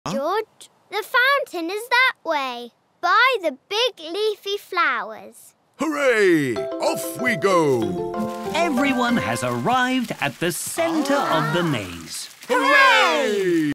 George, the fountain is that way, by the big leafy flowers. Hooray! Off we go! Everyone has arrived at the centre of the maze. Hooray!